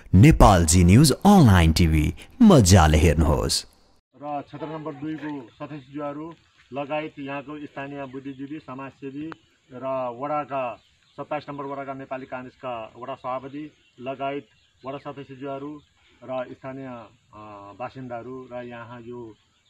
Nepalji news online TV मजाले हेर्नुहोस्। र क्षेत्र नम्बर 2 को सदस्यज्यूहरू लगायत यहाँको स्थानीय बुद्धिजीवी समाजसेवी र वडाका 27 नम्बर वडाका नेपाली कांग्रेसका वडा सभापति लगायत वडा सदस्यज्यूहरू र स्थानीय बासिन्दाहरू र यहाँ यो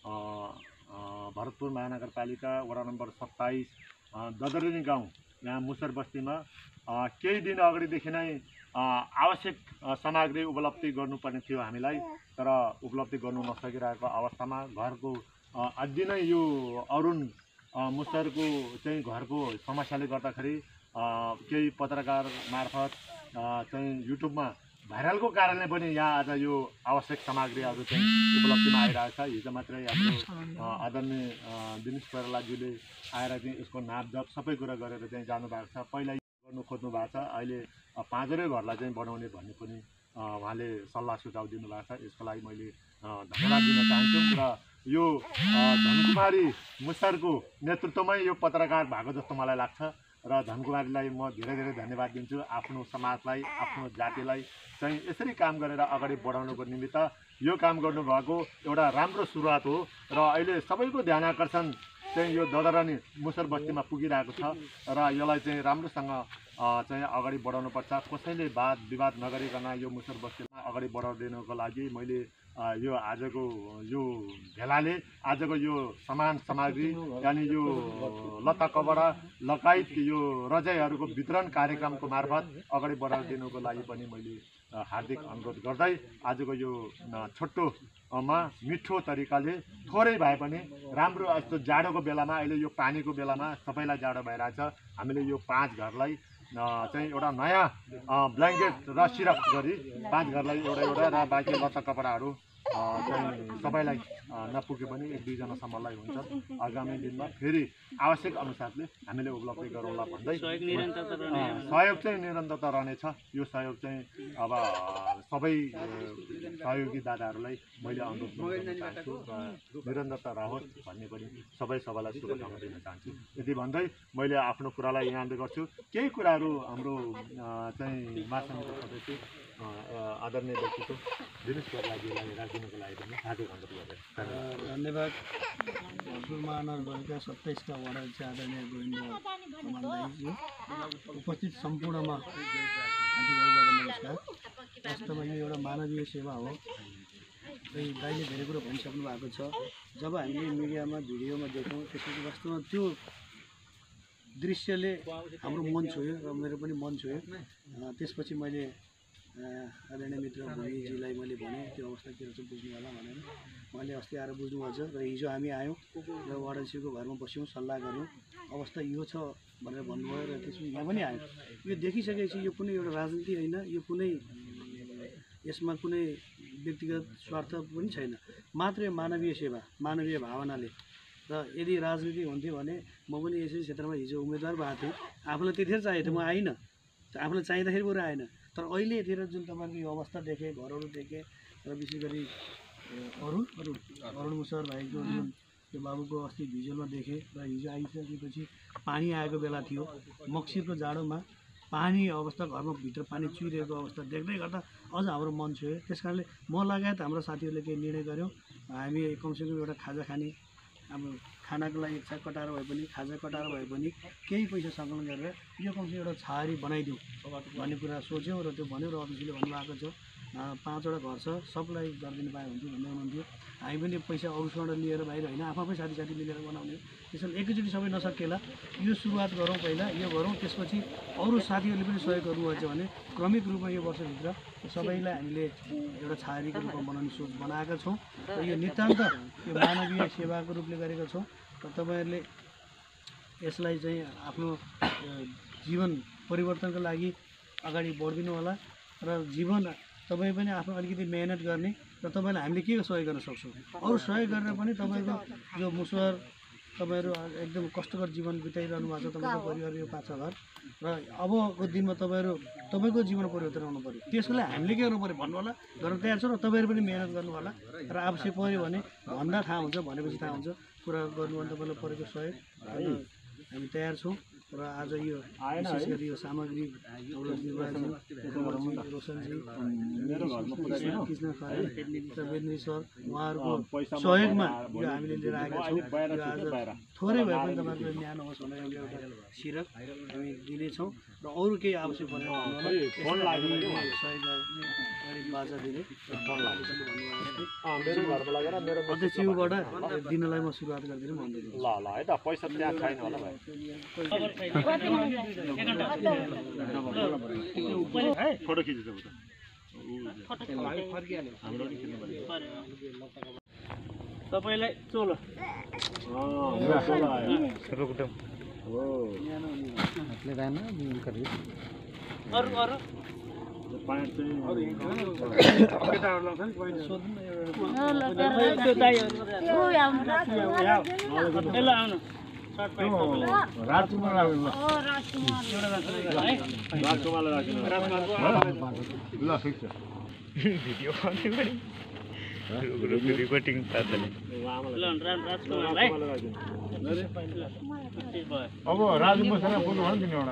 भरतपुर महानगरपालिका वडा नम्बर 27 ददरेनी गाउँ यहाँ मुसर बस्तीमा केही दिन अगाडिदेखि नै आवश्यक सामग्री उपलब्धि गर्नुपर्ने थियो हामीलाई, तर उपलब्धि गर्नु नसकिरहेको अवस्थामा घरको अझै नै यो अरुण मुसरको चाहिँ घरको समस्याले गर्दाखेरि केही पत्रकार मार्फत चाहिँ युट्युबमा भाइरलको कारणले पनि यहाँ आज यो आवश्यक सामग्रीहरू चाहिँ उपलब्धिमा आइरहेको छ। हिजो मात्रै हाम्रो आदरणीय दिनेश कोइरालाज्यूले आएर चाहिँ यसको नापजाप सबै कुरा गरेर चाहिँ जानुभएको छ। पहिला गर्नु खोज्नु भएको छ, अहिले 5वटै घरलाई चाहिँ बनाउने भन्ने पनि उहाँले सल्लाह सुझाव दिनुभएको छ। यसको लागि मैले धन्यवाद दिन चाहन्छु र यो धनकुमारी मुसरको नेतृत्वमै यो पत्रकार भएको जस्तो मलाई लाग्छ र धनकुमारीलाई म धेरै धेरै धन्यवाद दिन्छु। आफ्नो समाजलाई, आफ्नो जातिलाई चाहिँ यसरी काम गरेर अगाडि बढाउनुको निमित्त यो काम गर्नुभएको एउटा राम्रो सुरुवात हो र अहिले सबैको ध्यान आकर्षण चाहिँ यो ददरानी मुसर बस्तीमा पुगिरहेको छ र यसलाई चाहिँ राम्रोसँग चाहिँ अगाडि बढाउनुपर्छ। कसैले वाद विवाद नगरिकन यो मुसर बस्तीमा अगाडि बढाउदिनको लागि मैले यो आजको यो भेलाले आजको यो सामान सामग्री यानि यो लत्ता कपडा लगायत यो रजाईहरूको वितरण कार्यक्रमको मार्फत अगाडि बढाइदिनुको लागि पनि मैले हार्दिक अनुरोध गर्दै आजको यो छोटोमा मिठो तरिकाले थोरै भए पनि राम्रो यस्तो जाडोको बेलामा अहिले यो पानीको बेलामा सबैलाई जाडो भइरहेछ, हामीले यो 5 घरलाई चाहिँ एउटा नयाँ ब्ल्याङ्केट र सिरप गरी 5 घरलाई एउटा एउटा र बाँकी लत्ता कपडाहरू चाहिँ सबैलाई नपुगे पनि 1-2 जनासम्मलाई हुन्छ। आगामी दिनमा फेरि आवश्यक अनुसारले हामीले उपलब्धि गरौँला भन्दै सहयोग चाहिँ निरन्तरता रहनेछ। यो सहयोग चाहिँ अब सबै सहयोगी दादाहरूलाई मैले अनुरोध गर्न चाहन्छु र निरन्तरता रहोस् भन्ने पनि सबैलाई शुभकामना दिन चाहन्छु। यति भन्दै मैले आफ्नो कुरालाई यहाँ गर्छु। केही कुराहरू हाम्रो चाहिँ महासमितिका सदस्य आदरणीय व्यक्तित्व दिनेश कोइरालाज्यूलाई राखिदिनुको लागि पनि हार्दिक अनुरोध गरेँ। धन्यवाद। भरतपुर महानगरपालिका 27 का वडा चाहिँ आदरणीय गोविन्द कमानदाईज्यू, उपस्थित सम्पूर्णमा साथीभाइबाट नमस्कार। वास्तवमा यो एउटा मानवीय सेवा हो। दाइले धेरै कुरो भनिसक्नु भएको छ। जब हामीले मिडियामा भिडियोमा देख्यौँ त्यसपछि वास्तवमा त्यो दृश्यले हाम्रो मन छोयो र मेरो पनि मन छोयो। त्यसपछि मैले आदरणीय मित्र भूमिजीलाई मैले भने त्यो अवस्था के रहेछ बुझ्नु होला भनेर मैले अस्ति आएर बुझ्नुभएको छ र हिजो हामी आयौँ र वार्डसीको घरमा बस्यौँ, सल्लाह गऱ्यौँ, अवस्था यो छ भनेर भन्नुभयो र त्यसपछि यहाँ पनि आयौँ। यो देखिसकेपछि यो कुनै एउटा राजनीति होइन, यो कुनै यसमा कुनै व्यक्तिगत स्वार्थ पनि छैन, मात्रै मानवीय सेवा, मानवीय भावनाले। र यदि राजनीति हुन्थ्यो भने म पनि यसै क्षेत्रमा हिजो उम्मेदवार भएको थिएँ, आफूलाई त्यतिखेर चाहिएको थियो, म आइनँ, आफूलाई चाहिँदाखेरि पुरा आएन। तर अहिले यतिखेर जुन तपाईँको यो अवस्था देखेँ, घरहरू देखेँ र विशेष गरी अरुण मुसर भाइको जुन त्यो बाबुको अस्ति भिजुअलमा देखेँ र हिजो आइसकेपछि पानी आएको बेला थियो, मक्सिरको जाडोमा पानी अवस्था, घरमा भित्र पानी चुहिरहेको अवस्था देख्दै गर्दा अझ हाम्रो मन छोयो। त्यस कारणले म लगायत हाम्रो साथीहरूले केही निर्णय गऱ्यौँ, हामी कमसेकम एउटा खाजा खाने, अब खानाको लागि इच्छा कटाएर भए पनि, खाजा कटाएर भए पनि केही पैसा सङ्कलन गरेर यो कमसेकम एउटा छहारी बनाइदिउँ भन्ने कुरा सोच्यौँ र त्यो भन्यो र अफिसले भन्नुभएको छ 5वटा घर छ, सबलाई गरिदिनु पाए हुन्थ्यो भन्दै हुनुहुन्थ्यो। हामी पनि पैसा अरूसँग लिएर बाहिर होइन, आफै साथी मिलेर बनाउने हो। त्यसैले एकैचोटि सबै नसकेला यो सुरुवात गरौँ, पहिला यो गरौँ, त्यसपछि अरू साथीहरूले पनि सहयोग गर्नुभएको छ भने क्रमिक रूपमा यो वर्षभित्र सबैलाई हामीले एउटा छहारीको रूपमा बनाउने सोच बनाएका छौँ र यो नितान्त यो मानवीय सेवाको रूपले गरेका छौँ र तपाईँहरूले यसलाई चाहिँ आफ्नो जीवन परिवर्तनको लागि अगाडि बढिदिनु होला र जीवन तपाईँ पनि आफ्नो अलिकति मेहनत गर्ने र तपाईँलाई हामीले के सहयोग गर्न सक्छौँ। अरू सहयोग गरेर पनि तपाईँको यो मुसर तपाईँहरू एकदम कष्टकर जीवन बिताइरहनु भएको छ, तपाईँको परिवार यो 5 घर र अबको दिनमा तपाईँको जीवन परिवर्तन आउनु पऱ्यो। त्यसको लागि हामीले के गर्नु पऱ्यो भन्नु होला, गर्न तयार छ र तपाईँहरू पनि मेहनत गर्नु होला र आवश्यक पऱ्यो भने भन्दा थाहा हुन्छ, भनेपछि थाहा हुन्छ, कुरा गर्नुभन्दा तपाईँलाई परेको सहयोग हामी तयार छौँ। र आज यो विशेष गरी यो सामग्री रोशनजी कृष्ण खरेल बेन्द्री सर उहाँहरूको सहयोगमा यो हामीले लिएर आएका छौँ। आज थोरै भए पनि तपाईँहरूको न्यानो होस् भनेर एउटा सिरक हामी दिनेछौँ र अरू केही आवश्यक परेर बाजा दिने अध्यक्षबाट दिनलाई म सुरुवात गरिदिनु भन्दैछु। ल ल है त पैसा त्यहाँ छैन होला भाइ फोटो खिचेछ तपाईलाई चोलो अरू अरू रिपोर्टिङ अब राजु मसँग बोल्नु भयो नि एउटा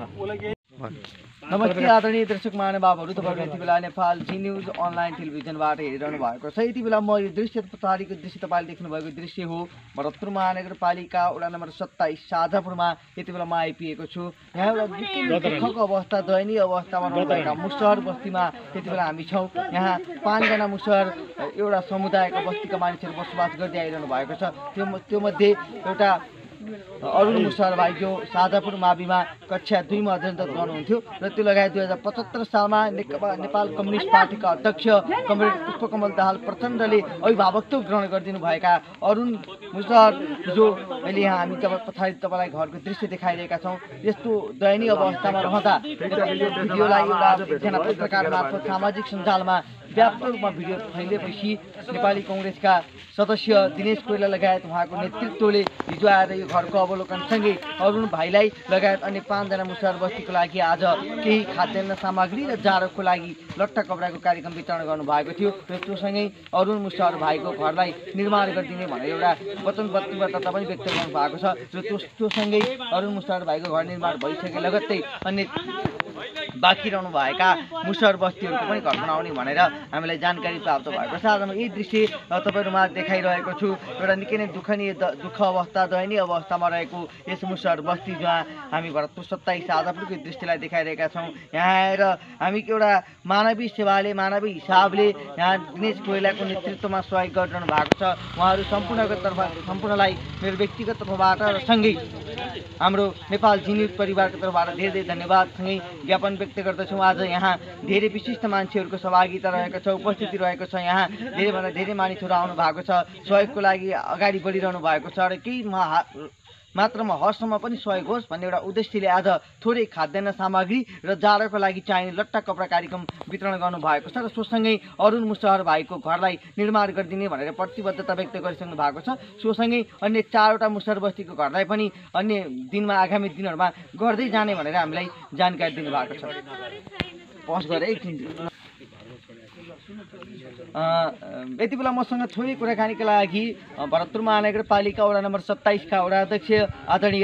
नमस्ते आदरणीय दर्शक महानुभावहरू, तपाईँहरू यति बेला नेपाल जी न्युज अनलाइन टेलिभिजनबाट हेरिरहनु भएको छ। यति बेला म यो दृश्य पछाडिको दृश्य तपाईँले देख्नुभएको दृश्य हो भरतपुर महानगरपालिका वडा नम्बर 27 साझापुरमा यति बेला म आइपुगेको छु। यहाँ एउटा दुःखको अवस्था, दयनीय अवस्थामा रहनुभएका मुसहर बस्तीमा यति बेला हामी छौँ। यहाँ 5 जना मुसहर एउटा समुदायका बस्तीका मानिसहरू बसोबास गर्दै आइरहनु भएको छ। त्यो मध्ये एउटा अरुण मुसहर भाइ जो साझापुर माविमा कक्षा 2 मा अध्ययन गर्नुहुन्थ्यो र त्यो लगायत 2075 सालमा नेपाल कम्युनिस्ट पार्टीका अध्यक्ष कमरेड पुष्पकमल दाहाल प्रचण्डले अभिभावकत्व ग्रहण गरिदिनु भएका अरुण मुसहर जो अहिले यहाँ हामी पछाडि तपाईँलाई घरको दृश्य देखाइरहेका छौँ। यस्तो दयनीय अवस्थामा रहँदा भिडियोलाई एउटा एकजना पत्रकार मार्फत सामाजिक सञ्जालमा व्यापक रूपमा भिडियो फैलिएपछि नेपाली कङ्ग्रेसका सदस्य दिनेश कोइला लगायत उहाँको नेतृत्वले हिजो आएर यो घरको अवलोकनसँगै अरुण भाइलाई लगायत अन्य 5 जना मुसहर बस्तीको लागि आज केही खाद्यान्न सामग्री र जाडोको लागि लट्टा कपडाको कार्यक्रम वितरण गर्नुभएको थियो र त्योसँगै अरुण मुसहर भाइको घरलाई निर्माण गरिदिने भनेर एउटा वचनबद्धता पनि व्यक्त गर्नु भएको छ र त्योसँगै अरुण मुसहर भाइको घर निर्माण भइसके लगत्तै अन्य बाँकी रहनु भएका मुसहर बस्तीहरूको पनि घर बनाउने भनेर हामीलाई जानकारी प्राप्त भएको छ। आज म यही दृश्य तपाईँहरूमा देखाइरहेको छु। एउटा निकै नै दुःख अवस्था, दयनीय अवस्थामा रहेको यस मुसहर बस्ती जहाँ हामी भरतपुर 27 साझापुरको दृश्यलाई देखाइरहेका छौँ। यहाँ आएर हामी एउटा मानवीय सेवाले, मानवीय हिसाबले यहाँ दिनेश कोइलाको नेतृत्वमा सहयोग गरिरहनु भएको छ। उहाँहरू सम्पूर्णलाई मेरो व्यक्तिगत तर्फबाट र सँगै हाम्रो नेपाल जी न्युज परिवारको तर्फबाट धेरै धेरै धन्यवाद सँगै ज्ञापन व्यक्त गर्दछौँ। आज यहाँ धेरै विशिष्ट मान्छेहरूको सहभागिता रहेको छ, उपस्थिति रहेको छ। यहाँ धेरैभन्दा धेरै मानिसहरू आउनु भएको छ, सहयोगको लागि अगाडि बढिरहनु भएको छ र केही मात्रामा हदसम्म पनि सहयोग होस् भन्ने एउटा उद्देश्यले आज थोरै खाद्यान्न सामग्री र जाडोको लागि चाहिने लट्टा कपडा कार्यक्रम वितरण गर्नुभएको छ र सोसँगै अरुण मुसहर भाइको घरलाई निर्माण गरिदिने भनेर प्रतिबद्धता व्यक्त गरिसक्नु भएको छ। सोसँगै अन्य 4वटा मुसहर बस्तीको घरलाई पनि अन्य दिनमा, आगामी दिनहरूमा गर्दै जाने भनेर हामीलाई जानकारी दिनुभएको छ। पस गरे एकछिन यति बेला मसँग थोरै कुराकानीका लागि भरतपुर महानगरपालिका वडा नम्बर 27 का वडा अध्यक्ष आदरणीय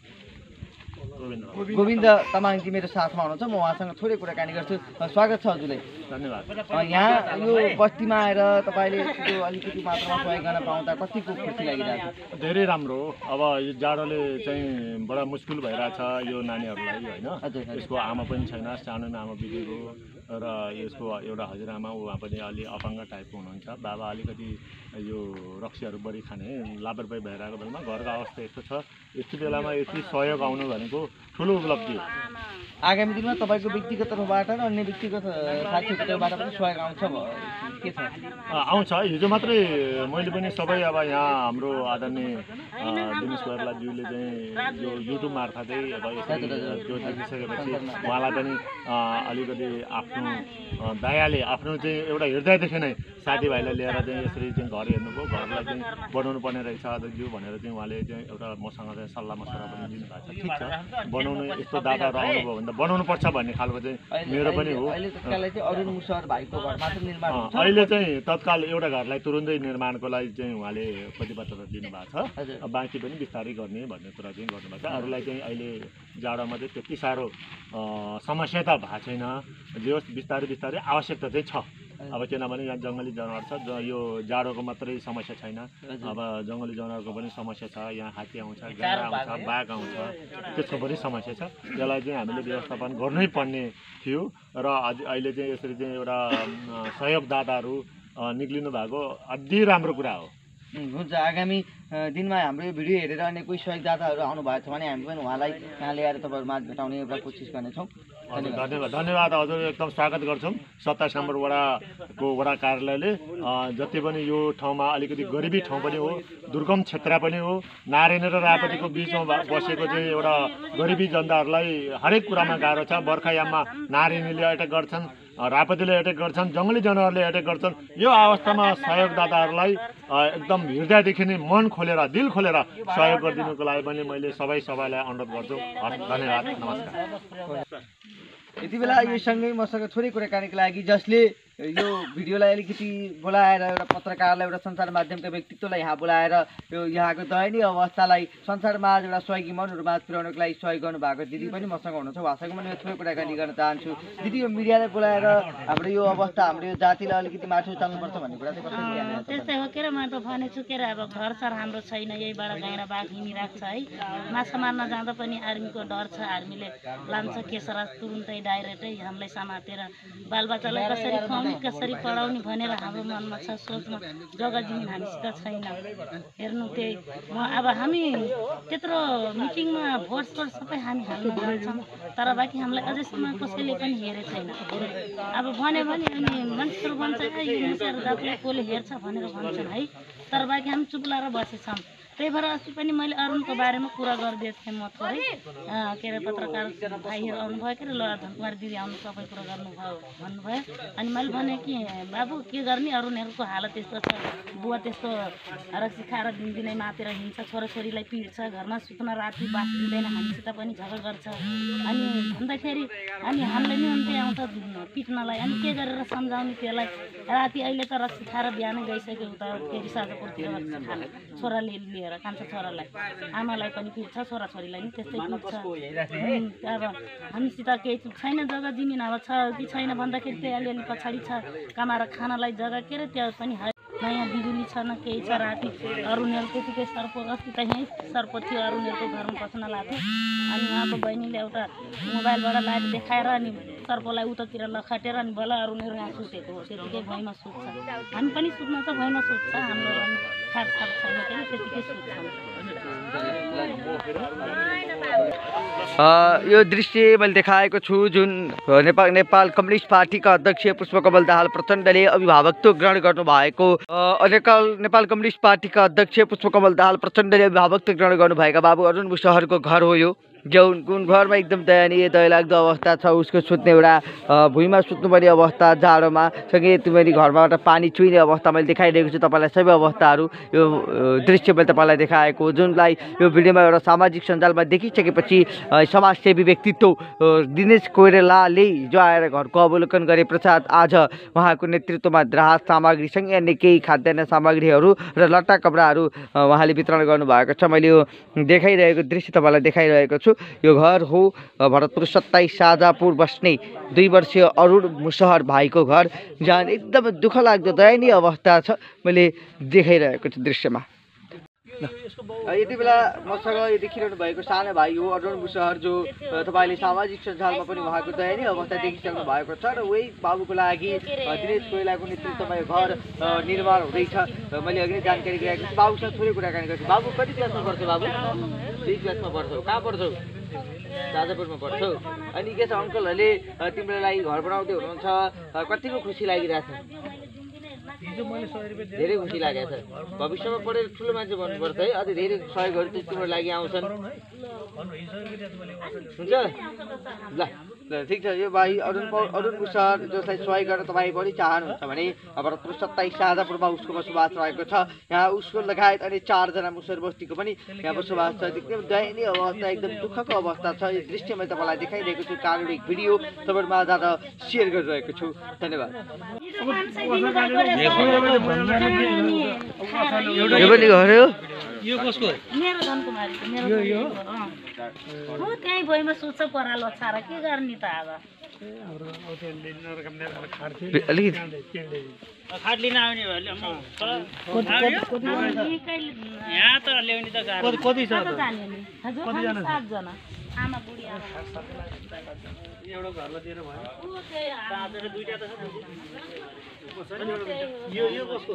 गोविन्द तामाङजी मेरो साथमा हुनुहुन्छ। म उहाँसँग थोरै कुराकानी गर्छु। स्वागत छ हजुरलाई। धन्यवाद। यहाँ यो बस्तीमा आएर तपाईँले त्यो अलिकति मात्रामा सहयोग गर्न पाउँदा कतिको खुसी लागिरहेको छ? धेरै राम्रो हो। अब यो जाडोले चाहिँ बडा मुस्किल भइरहेछ यो नानीहरूलाई होइन। यसको आमा पनि छैन, सानो आमा बितेको र यसको एउटा हजुरआमा उहाँ पनि अलि अपाङ्ग टाइपको हुनुहुन्छ। बाबा अलिकति यो रक्सीहरू बढी खाने लापरवाही भइरहेको बेलामा घरको अवस्था यस्तो छ। यस्तो बेलामा यति सहयोग आउनु भनेको ठुलो उपलब्धि हो। आगामी दिनमा तपाईँको व्यक्तिगत तर्फबाट र अन्य व्यक्तिगत साथीहरूको तर्फबाट पनि सहयोग आउँछ के छ? आउँछ। हिजो मात्रै मैले पनि सबै अब यहाँ हाम्रो आदरणीय दिनेश कोइरालाज्यूले चाहिँ यो युट्युब मार्फतै अब यसरी त्यो देखिसकेपछि उहाँलाई पनि अलिकति आफ्नो दयाले आफ्नो चाहिँ एउटा हृदयदेखि नै साथीभाइलाई लिएर चाहिँ यसरी चाहिँ घर हेर्नुभयो, घरलाई चाहिँ बनाउनु पर्ने रहेछ दाजु भनेर चाहिँ उहाँले चाहिँ एउटा मसँग चाहिँ सल्लाह मसला पनि दिनुभएको छ। ठिक छ, बनाउनु यस्तो दादाहरू आउनुभयो भने त बनाउनु पर्छ भन्ने खालको चाहिँ मेरो पनि हो। अहिले चाहिँ तत्काल एउटा घरलाई तुरुन्तै निर्माणको लागि चाहिँ उहाँले प्रतिबद्धता दिनुभएको छ, बाँकी पनि बिस्तारै गर्ने भन्ने कुरा चाहिँ गर्नुभएको छ। अरूलाई चाहिँ अहिले जाडोमा चाहिँ त्यति साह्रो समस्या त भएको छैन, जे होस् बिस्तारै बिस्तारै आवश्यकता चाहिँ छ। अब किनभने यहाँ जङ्गली जनावर छ, यो जाडोको मात्रै समस्या छैन, अब जङ्गली जनावरको पनि समस्या छ। यहाँ हात्ती आउँछ, गाडा आउँछ, बाघ आउँछ, त्यसको पनि समस्या छ। त्यसलाई चाहिँ हामीले व्यवस्थापन गर्नै पर्ने थियो र अहिले चाहिँ यसरी चाहिँ एउटा सहयोगदाताहरू निक्लिनु भएको अति राम्रो कुरा हो। हुन्छ, आगामी दिनमा हाम्रो यो भिडियो हेरेर अनि कोही सहयोगदाताहरू आउनु भएको छ भने हामी पनि उहाँलाई यहाँ ल्याएर तपाईँहरू माझ भेटाउने एउटा कोसिस गर्नेछौँ। धन्यवाद हजुर, एकदम स्वागत गर्छौँ। 27 नम्बर वडाको वडा कार्यालयले जति पनि यो ठाउँमा अलिकति गरिबी ठाउँ पनि हो, दुर्गम क्षेत्र पनि हो, नारायणी र रायपतिको बिचमा बसेको चाहिँ एउटा गरिबी जनताहरूलाई हरेक कुरामा गाह्रो छ। बर्खायाममा नारायणीले एटेक गर्छन्, रायपतिले एटेक गर्छन्, जङ्गली जनावरले एटेक गर्छन्। यो अवस्थामा सहयोगदाताहरूलाई एकदम हृदयदेखि नै मन खोलेर दिल खोलेर सहयोग गरिदिनुको लागि पनि मैले सबैलाई अनुरोध गर्छु। धन्यवाद, नमस्कार। यति बेला यो सँगै मसँग थोरै कुराकानीको लागि जसले यो भिडियोलाई अलिकति बोलाएर एउटा पत्रकारलाई, एउटा सञ्चार माध्यमका व्यक्तित्वलाई यहाँ बोलाएर यो यहाँको दयनीय अवस्थालाई संसारमाझ एउटा सहयोगी मनहरूमाझ पुर्याउनको लागि सहयोग गर्नुभएको दिदी पनि मसँग हुनुहुन्छ। उहाँसँग पनि थोरै कुराकानी गर्न चाहन्छु। दिदी, यो मिडियालाई बोलाएर हाम्रो यो अवस्था, हाम्रो यो जातिलाई अलिकति माथि उचाल्नुपर्छ भन्ने कुरा चाहिँ कसरी ध्यान? त्यस्तै हो के म त भनेछु के अब घर सर हाम्रो छैन, यहीबाट गएर बाघ हिँडिरहेको छ है। माछा मार्न जाँदा पनि आर्मीको डर छ, आर्मीले लान्छ केसरा तुरुन्तै डाइरेक्टै हामीलाई समातेर। बालबच्चालाई कसरी खुवाउने, कसरी पढाउने भनेर हाम्रो मनमा छ, सोचमा। जग्गा जमिन हामीसित छैन, हेर्नु त्यही अब हामी त्यत्रो मिटिङमा भोट सबै हामी हाल्नु भन्छौँ, तर बाँकी हामीलाई अझैसम्म कसैले पनि हेरेको छैन। अब भन्यो भने अनि मान्छेहरू भन्छ यो मुसेर जातलाई कसले हेर्छ भनेर भन्छन् है, तर बाँकी हामी चुप लाएर बसेछौँ। त्यही भएर अस्ति पनि मैले अरुणको बारेमा कुरा गरिदिएको थिएँ म थोरै, के अरे पत्रकार भाइहरू आउनुभयो के अरे ल धनकुमार दिदी आउनु सबै कुरा गर्नुभयो भन्नुभयो। अनि मैले भने कि बाबु के गर्ने, अरुणहरूको हालत त्यस्तो छ, बुवा त्यस्तो रक्सी खाएर दिनदिनै मातेर हिँड्छ, छोराछोरीलाई पिट्छ, घरमा सुत्न राति बास दिँदैन, हामीसित पनि झगडा गर्छ। अनि भन्दाखेरि अनि हामीलाई नि अन्त्य आउँछ पिट्नलाई, अनि के गरेर सम्झाउने त्यसलाई। राति अहिले त रक्सी खाएर बिहानै गइसक्यो उता फेरि साँझपुरतिर रक्सी खान, छोराले लिएर कान्छ, छोरालाई आमालाई पनि पिट्छ, छोराछोरीलाई नि त्यस्तै पिट्छ। अब हामीसित केही छैन, जग्गा जमिन अब छ कि छैन भन्दाखेरि त्यही अलिअलि पछाडि छ, कमाएर खानलाई जग्गा के अरे त्यो पनि नयाँ बिजुली छ न केही छ। राति अरुणहरू त्यतिकै सर्प, अस्ति त यहीँ सर्प थियो अरुणहरूको घरमा पस्न लाग्थ्यो। अनि उहाँको बहिनीले एउटा मोबाइलबाट लाइट देखाएर अनि सर्पलाई उतातिर लखटेर अनि बल अरुणहरू यहाँ सुतेको हो, त्यतिकै भुइँमा सुत्छ। हामी पनि सुत्न त भुइँमा सुत्छ, हाम्रो खाटसाट छैन के त्यतिकै सुत्छौँ। यो दृश्य मैले देखाएको छु जुन नेपाल कम्युनिस्ट पार्टीका अध्यक्ष पुष्पकमल दाहाल प्रचण्डले अभिभावकत्व ग्रहण गर्नुभएको, नेपाल कम्युनिस्ट पार्टीका अध्यक्ष पुष्पकमल दाहाल प्रचण्डले अभिभावकत्व ग्रहण गर्नुभएका बाबु अरुण मुसहरको घर हो यो, जुन घरमा एकदम दयनीय दयलाग्दो अवस्था छ। उसको सुत्ने एउटा भुइँमा सुत्नुपर्ने अवस्था जाडोमा, सँगै तुम्हारी घरबाट पानी चुइने अवस्था मैले देखाइरहेको छु तपाईँलाई सबै अवस्थाहरू। यो दृश्य मैले तपाईँलाई देखाएको जुनलाई यो भिडियोमा एउटा सामाजिक सञ्जालमा देखिसकेपछि समाजसेवी व्यक्तित्व दिनेश कोइरालाले जो आएर घरको अवलोकन गरे पश्चात आज उहाँको नेतृत्वमा राहत सामग्रीसँगै अन्य केही खाद्यान्न सामग्रीहरू र लट्टा कपडाहरू उहाँले वितरण गर्नुभएको छ। मैले यो देखाइरहेको दृश्य तपाईँलाई देखाइरहेको छु। यो घर हो भरतपुर 27 शाहजहाँपुर बस्ने 2 वर्षीय अरुण मुसहर भाइको घर, जहाँ एकदम दुःख लाग्दो दयनीय अवस्था छ मैले देखाइरहेको छु दृश्यमा। यति बेला मसँग यो देखिरहनु भएको सानो भाइ हो अरुण मुसहर, जो तपाईँले सामाजिक सञ्जालमा पनि उहाँको दयनीय अवस्था देखिसक्नु भएको छ र उही बाबुको लागि दिनेश कोइरालाको नेतृत्वमा यो घर निर्माण हुँदैछ। मैले अघि नै जानकारी गराएको छु। बाबुसँग थोरै कुराकानी गर्छु। बाबु कति क्लासमा पढ्छौ? बाबु 3 क्लासमा पढ्छौ। कहाँ पढ्छौ? शाहजहाँपुरमा पढ्छौ। अनि के छ अङ्कलहरूले तिम्रो लागि घर बनाउँदै हुनुहुन्छ, कतिको खुसी लागिरहेछ? धेरै खुसी लागेको छ। भविष्यमा पढेर ठुलो मान्छे बन्नुपर्छ है, अझै धेरै सहयोगहरू चाहिँ तिम्रो लागि आउँछन्। हुन्छ ल। ठिक छ। यो भाइ अरुण मुसर जसलाई सहयोग गर्न तपाईँ पनि चाहनुहुन्छ भने भरतपुर 27 शाहजहाँपुरमा उसको बसोबास रहेको छ। यहाँ उसको लगायत अनि 4 जना मुसर बस्तीको पनि यहाँ बसोबास छ। एकदम दयनीय अवस्था, एकदम दुःखको अवस्था छ। यो दृश्य मैले तपाईँलाई देखाइरहेको छु। कारुणिक भिडियो तपाईँहरूमा आज सेयर गरिरहेको छु। धन्यवाद। यो पनि घर हो? यो कसको? मेरो धनकुमारीको, मेरो यो हो त्यही भइमा सुत्छ पराल ओछाएर के गर्ने त अब। अलिकति खाट लिन आउने भएले यहाँ त ल्याउने त गाह्रो। कति छ कता जाने नि? हजुर 7 जना आमा बुढी आमा। एउटा घरलाई दिएर भयो। ऊ त्यही पाँचवटा दुईटा त छ। यो कसको?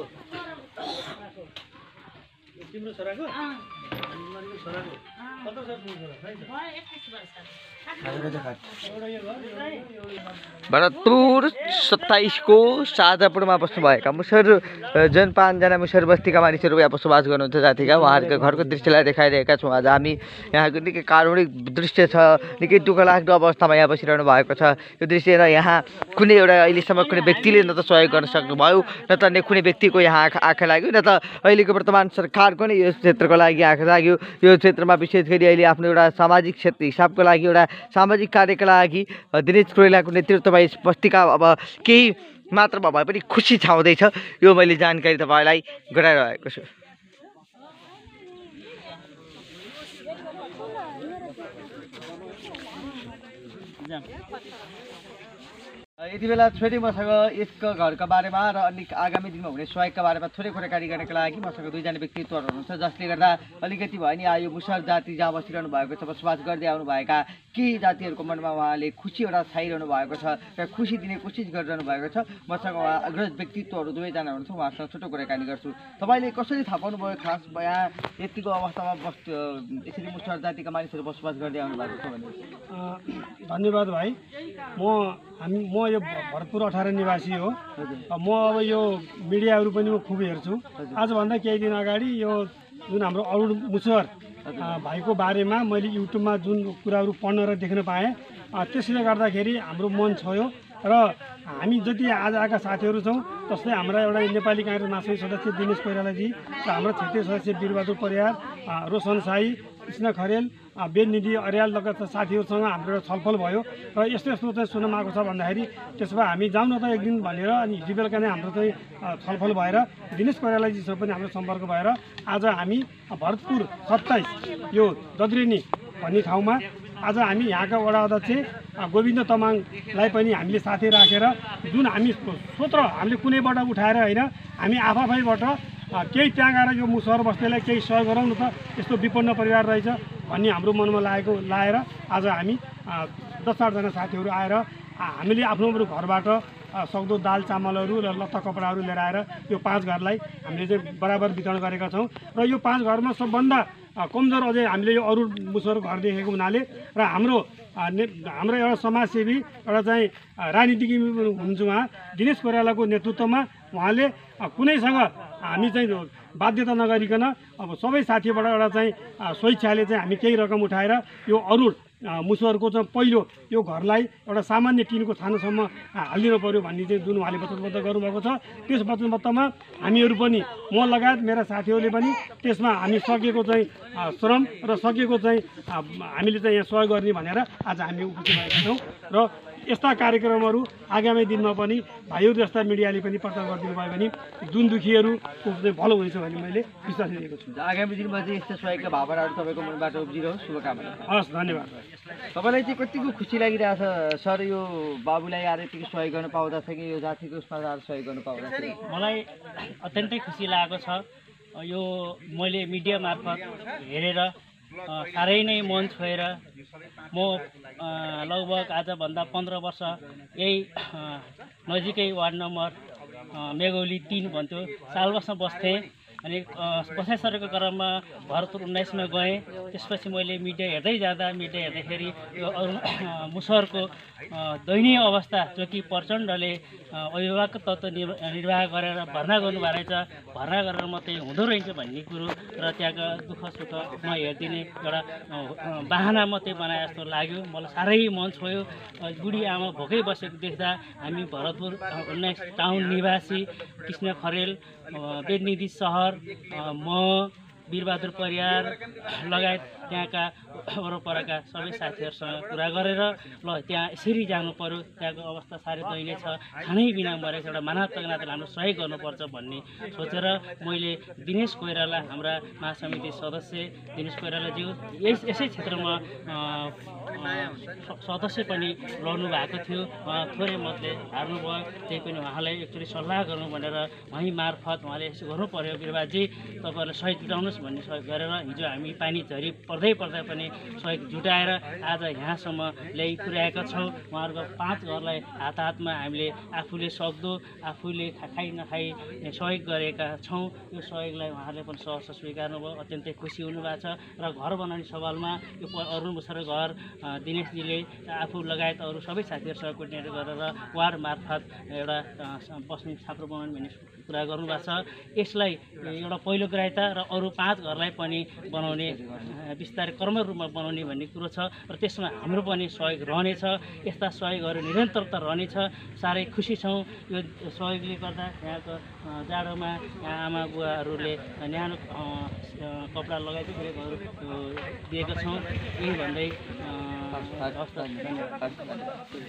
तिम्रो छोराको? छोराको कता छ तिम्रो छोरा? 21 वर्ष। भरतपुर 27 को शाहजहाँपुरमा बस्नुभएका मुसर जन 5 जना मुसर बस्तीका मानिसहरू यहाँ बसोबास गर्नुहुन्छ जातिका। उहाँहरूको घरको दृश्यलाई देखाइरहेका छौँ आज हामी। यहाँको निकै कारुणिक दृश्य छ, निकै दुःख लाग्दो अवस्थामा यहाँ बसिरहनु भएको छ। यो दृश्य र यहाँ कुनै एउटा अहिलेसम्म कुनै व्यक्तिले न त सहयोग गर्न सक्नुभयो, न त कुनै व्यक्तिको यहाँ आँखा लाग्यो, न त अहिलेको वर्तमान सरकारको नै यो क्षेत्रको लागि आँखा लाग्यो। यो क्षेत्रमा विशेष गरी अहिले आफ्नो एउटा सामाजिक क्षेत्र हिसाबको लागि एउटा सामाजिक कार्यका लागि दिनेश कोइरालाको नेतृत्वमा यस बस्तीका अब केही मात्रामा भए पनि खुसी छाउँदैछ। यो मैले जानकारी तपाईँलाई गराइरहेको छु। यति बेला छोरी मसँग यसको घरका बारेमा र अनि आगामी दिनमा हुने सहयोगका बारेमा थोरै कुराकानी गर्नका लागि मसँग 2 जना व्यक्तित्वहरू हुनुहुन्छ, जसले गर्दा अलिकति भयो नि यो मुसर जाति जहाँ बसिरहनु भएको छ, बसोबास गर्दै आउनुभएका केही जातिहरूको मनमा उहाँले खुसी एउटा छाइरहनु भएको छ र खुसी दिने कोसिस गरिरहनु भएको छ। मसँग उहाँ अग्रज व्यक्तित्वहरू 2 जना हुनुहुन्छ, उहाँसँग छोटो कुराकानी गर्छु। तपाईँले कसरी थाहा पाउनुभयो खास यहाँ यतिको अवस्थामा यसरी मुसर जातिका मानिसहरू बसोबास गर्दै आउनु भएको छ भने? धन्यवाद भाइ। म यो भरतपुर 18 निवासी हो। म अब यो मिडियाहरू पनि म खुब हेर्छु। आजभन्दा केही दिन अगाडि यो जुन हाम्रो अरुण मुसर भाइको बारेमा मैले युट्युबमा जुन कुराहरू पढ्न र देख्न पाएँ, त्यसले गर्दाखेरि हाम्रो मन छोयो र हामी जति आज आएका साथीहरू छौँ, जस्तै हाम्रा एउटा नेपाली काङ्ग्रेस महासचिव सदस्य दिनेश कोइरालाजी र हाम्रो क्षेत्रीय सदस्य वीरबहादुर परियार, रोशन साई, कृष्ण खरेल, बेदनिधि अर्याल लगायतका साथीहरूसँग हाम्रो एउटा छलफल भयो र यस्तो चाहिँ सुन्नमा आएको छ भन्दाखेरि त्यसो भए हामी जाउँ न त एक दिन भनेर अनि हिजो बेलुका नै हाम्रो चाहिँ छलफल भएर दिनेश कोइरालाजीसँग पनि हाम्रो सम्पर्क भएर आज हामी भरतपुर 27 यो दद्रेनी भन्ने ठाउँमा आज हामी यहाँका वडा अध्यक्ष गोविन्द तामाङलाई पनि हामीले साथै राखेर जुन हामी स्वतन्त्र हामीले कुनैबाट उठाएर होइन, हामी आफैबाट केही त्यहाँ गएर यो मुसहर बस्तीलाई केही सहयोग गरौँ न त, यस्तो विपन्न परिवार रहेछ भन्ने हाम्रो मनमा लाएर आज हामी 10-8 जना साथीहरू आएर हामीले आफ्नो घरबाट सक्दो दाल चामलहरू र लत्ता कपडाहरू लिएर आएर यो 5 घरलाई हामीले चाहिँ बराबर वितरण गरेका छौँ। र यो 5 घरमा सबभन्दा कमजोर अझै हामीले यो अरू मुसहर घर देखेको हुनाले र हाम्रो एउटा समाजसेवी एउटा चाहिँ राजनीतिज्ञ हुनुहुन्छ उहाँ दिनेश कोइरालाको नेतृत्वमा, उहाँले कुनैसँग हामी चाहिँ बाध्यता नगरिकन अब सबै साथीबाट एउटा चाहिँ स्वेच्छाले चाहिँ हामी केही रकम उठाएर यो अरू मुसहरको चाहिँ पहिलो यो घरलाई एउटा सामान्य टिनको छानोसम्म हालिदिनु पर्यो भन्ने चाहिँ जुन उहाँले वचनबद्ध गर्नुभएको छ, त्यस वचनबद्धमा हामीहरू पनि म लगायत मेरा साथीहरूले पनि त्यसमा हामी सकेको चाहिँ श्रम र सकेको चाहिँ हामीले चाहिँ यहाँ सहयोग गर्ने भनेर आज हामी उपस्थित भएका छौँ। र यस्ता कार्यक्रमहरू आगामी दिनमा पनि भाइहरू जस्ता मिडियाले पनि प्रचार गरिदिनु भयो भने जुन दुखीहरूको चाहिँ भलो हुन्छ भन्ने मैले विश्वास लिएको छु। आगामी दिनमा चाहिँ यस्तो सहयोगका भावनाहरू तपाईँको मनबाट उब्जिरहोस्, शुभकामना। हस्, धन्यवाद। तपाईँलाई चाहिँ कतिको खुसी लागिरहेछ सर यो बाबुलाई आएर यतिको सहयोग गर्न पाउँदाखेरि, यो जातिको उसमा आएर सहयोग गर्न पाउँदाखेरि? मलाई अत्यन्तै खुसी लागेको छ। यो मैले मिडिया मार्फत हेरेर साह्रै नै मन छोएर म लगभग आजभन्दा 15 वर्ष यही नजिकै वार्ड नम्बर मेघौली 3 भन्थ्यो सालबसमा बस्थेँ अनि बसाइ सरेको क्रममा भरतपुर 19 गएँ। त्यसपछि मैले मिडिया हेर्दाखेरि यो मुसहरको दयनीय अवस्था जो कि प्रचण्डले अभिभावक तत्त्व निर्वाह गरेर भर्ना गर्नुभएको रहेछ, भर्ना गरेर मात्रै हुँदो रहेछ भन्ने कुरो र त्यहाँका दुःख सुखमा हेरिदिने एउटा बाहना मात्रै बनाए जस्तो लाग्यो। मलाई साह्रै मन छोयो। बुढी आमा भोकै बसेको देख्दा हामी भरतपुर 19 टाउन निवासी कृष्ण खरेल, बेदनिधि सहर, म वीरबहादुर परियार लगायत त्यहाँका वरपरका सबै साथीहरूसँग कुरा गरेर ल त्यहाँ यसरी जानु पर्यो, त्यहाँको अवस्था साह्रै दयनीय छ, खानै बिना मरेको एउटा मानवताको नाताले हाम्रो सहयोग गर्नुपर्छ भन्ने सोचेर मैले दिनेश कोइराला, हाम्रा महासमिति सदस्य दिनेश कोइरालाज्यू यसै क्षेत्रमा सदस्य पनि लड्नु भएको थियो। उहाँ थोरै मतले हार्नुभयो, त्यही पनि उहाँलाई एकचोटि सल्लाह गर्नु भनेर उहाँ मार्फत उहाँले यसो गर्नु पर्यो बिरुवाजी, तपाईँहरूले सहयोग जुटाउनुहोस् भन्ने सहयोग गरेर हिजो हामी पानी झरी पर्दै पनि सहयोग जुटाएर आज यहाँसम्म ल्याइ पुर्याएका छौँ। उहाँहरूको 5 घरलाई हातमा हामीले आफूले सक्दो आफूले खाइ नखाइ सहयोग गरेका छौँ। यो सहयोगलाई उहाँहरूले पनि सहर्ष स्वीकार्नुभयो, अत्यन्तै खुसी हुनुभएको छ। र घर बनाउने सवालमा यो अरुण मुसर घर दिनेशजीले आफू लगायत अरू सबै साथीहरूसँग कोर्डिनेट गरेर वार्ड मार्फत एउटा बस्ने छाप्रो बनाउने भन्ने कुरा गर्नुभएको छ। यसलाई एउटा पहिलो ग्राह्यता र अरू 5 घरलाई पनि बनाउने बिस्तारै क्रम रूपमा बनाउने भन्ने कुरो छ र त्यसमा हाम्रो पनि सहयोग रहनेछ। यस्ता सहयोगहरू निरन्तरता रहनेछ। साह्रै खुसी छौँ यो सहयोगले गर्दा। यहाँको जाडोमा यहाँ आमा बुवाहरूले न्यानो कपडा लगाइदिएकोहरू दिएका छौँ। यही भन्दै